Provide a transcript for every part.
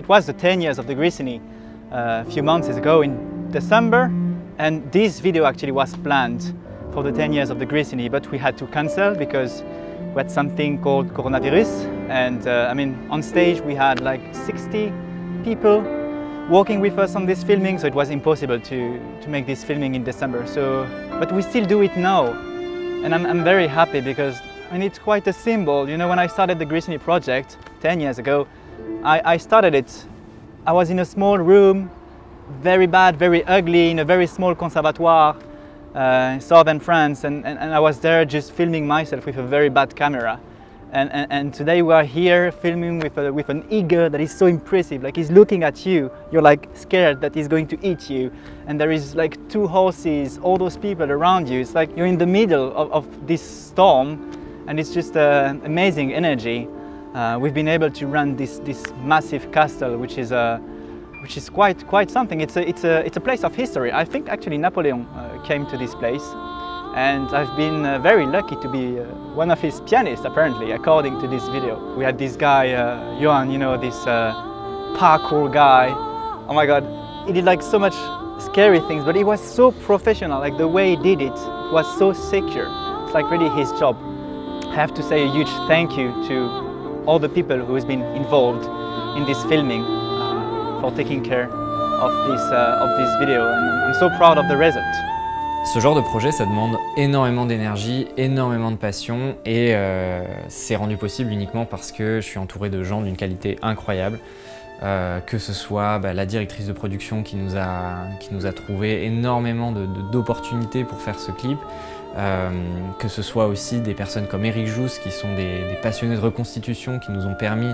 was the 10 years of the Grissini a few months ago in December, and this video actually was planned for the 10 years of the Grissini, but we had to cancel because we had something called coronavirus, and I mean, on stage we had like 60 people working with us on this filming, so it was impossible to make this filming in December. But we still do it now, and I'm very happy because I mean, it's quite a symbol. You know, when I started the Grissini project 10 years ago, I started it. I was in a small room, very bad, very ugly, in a very small conservatoire in southern France, and I was there just filming myself with a very bad camera. And today we are here filming with an eagle that is so impressive. Like, he's looking at you, you're like scared that he's going to eat you, and there is like 2 horses, all those people around you. It's like you're in the middle of this storm, and it's just amazing energy. We've been able to run this massive castle, which is quite something. It's a place of history. I think actually Napoleon came to this place, and I've been very lucky to be one of his pianists, apparently, according to this video. We had this guy, Johan, you know, this parkour guy. Oh my God, he did like so much scary things, but he was so professional. Like, the way he did it was so secure. It's like really his job. I have to say a huge thank you to all the people who has been involved in this filming for taking care of this video, and I'm so proud of the result. Ce genre de projet, ça demande énormément d'énergie, énormément de passion, et c'est rendu possible uniquement parce que je suis entouré de gens d'une qualité incroyable. Que ce soit la directrice de production qui nous a trouvé énormément d'opportunités pour faire ce clip, que ce soit aussi des personnes comme Eric Jousse qui sont des passionnés de reconstitution qui nous ont permis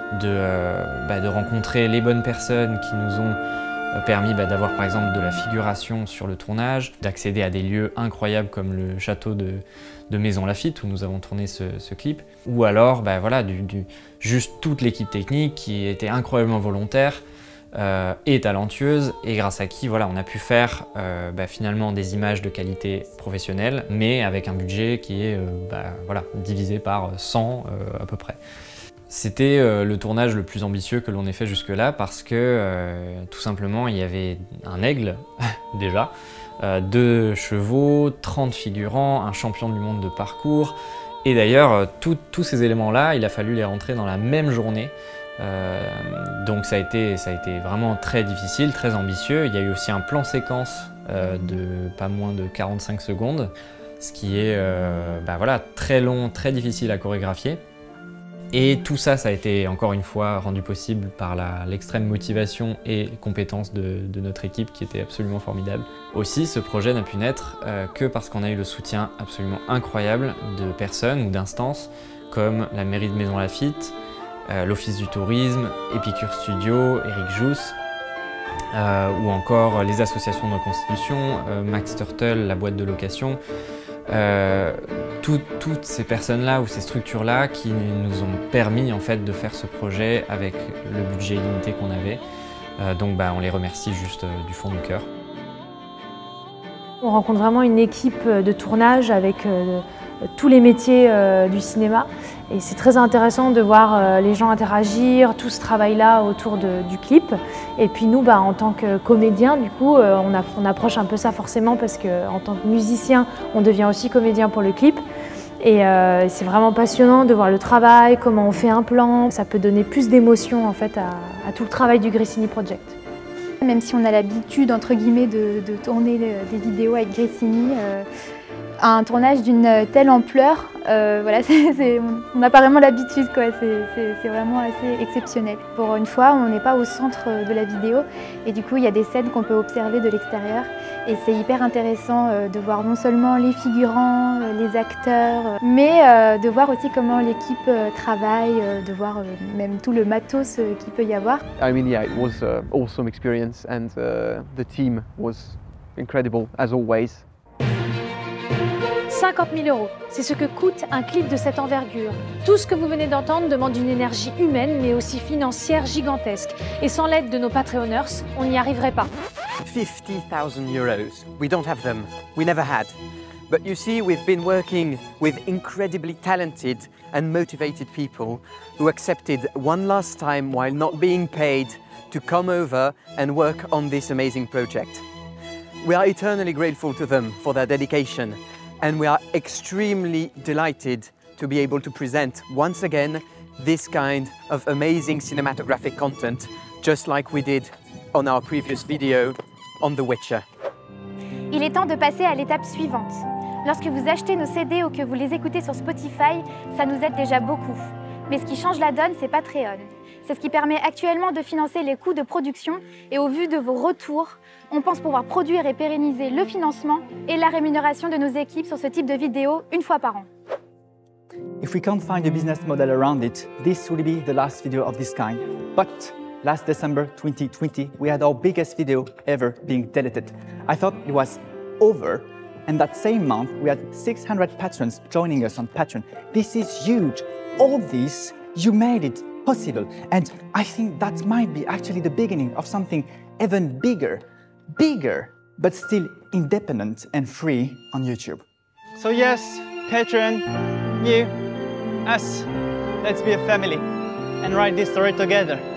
de rencontrer les bonnes personnes, qui nous ont permis d'avoir par exemple de la figuration sur le tournage, d'accéder à des lieux incroyables comme le château de Maison Lafitte où nous avons tourné ce clip, ou alors voilà, juste toute l'équipe technique qui était incroyablement volontaire et talentueuse, et grâce à qui voilà, on a pu faire finalement des images de qualité professionnelle, mais avec un budget qui est voilà, divisé par 100 à peu près. C'était le tournage le plus ambitieux que l'on ait fait jusque-là parce que tout simplement il y avait un aigle déjà, 2 chevaux, 30 figurants, un champion du monde de parcours, et d'ailleurs tous ces éléments-là, il a fallu les rentrer dans la même journée. Donc ça a été vraiment très difficile, très ambitieux. Il y a eu aussi un plan séquence de pas moins de 45 secondes, ce qui est voilà, très long, très difficile à chorégraphier. Et tout ça, ça a été encore une fois rendu possible par l'extrême motivation et compétence de notre équipe qui était absolument formidable. Aussi, ce projet n'a pu naître que parce qu'on a eu le soutien absolument incroyable de personnes ou d'instances comme la mairie de Maison Lafitte, l'Office du tourisme, Epicure Studio, Eric Jousse, ou encore les associations de reconstitution, Max Turtle, la boîte de location. Toutes ces personnes-là ou ces structures-là qui nous ont permis en fait de faire ce projet avec le budget limité qu'on avait. Donc on les remercie juste du fond du cœur. On rencontre vraiment une équipe de tournage avec tous les métiers du cinéma, et c'est très intéressant de voir les gens interagir, tout ce travail-là autour du clip. Et puis nous, en tant que comédiens, du coup, on approche un peu ça forcément parce qu'en tant que musicien, on devient aussi comédien pour le clip. Et c'est vraiment passionnant de voir le travail, comment on fait un plan. Ça peut donner plus d'émotion en fait à tout le travail du Grissini Project. Même si on a l'habitude, entre guillemets, de tourner des vidéos avec Grissini, un tournage d'une telle ampleur, voilà, on n'a pas vraiment l'habitude, quoi. C'est vraiment assez exceptionnel. Pour une fois, on n'est pas au centre de la vidéo, et du coup, il y a des scènes qu'on peut observer de l'extérieur. Et c'est hyper intéressant de voir non seulement les figurants, les acteurs, mais de voir aussi comment l'équipe travaille, de voir même tout le matos qu'il peut y avoir. I mean, yeah, it was an awesome experience, and the team was incredible as always. 50 000 €, c'est ce que coûte un clip de cette envergure. Tout ce que vous venez d'entendre demande une énergie humaine mais aussi financière gigantesque. Et sans l'aide de nos Patreonners, on n'y arriverait pas. 50,000 €. We don't have them. We never had. But you see, we've been working with incredibly talented and motivated people who accepted one last time, while not being paid, to come over and work on this amazing project. We are eternally grateful to them for their dedication, and we are extremely delighted to be able to present once again this kind of amazing cinematographic content, just like we did on our previous video on The Witcher. Il est temps de passer à l'étape suivante. Lorsque vous achetez nos CD ou que vous les écoutez sur Spotify, ça nous aide déjà beaucoup. Mais ce qui change la donne, c'est Patreon. C'est ce qui permet actuellement de financer les coûts de production et au vu de vos retours, on pense pouvoir produire et pérenniser le financement et la rémunération de nos équipes sur ce type de vidéo une fois par an. If we can't find a business model around it, this will be the last video of this kind. But last December 2020, we had our biggest video ever being deleted. I thought it was over, and that same month, we had 600 patrons joining us on Patreon. This is huge. All this, you made it possible. And I think that might be actually the beginning of something even bigger, but still independent and free on YouTube. So yes, Patreon, you, us, let's be a family and write this story together.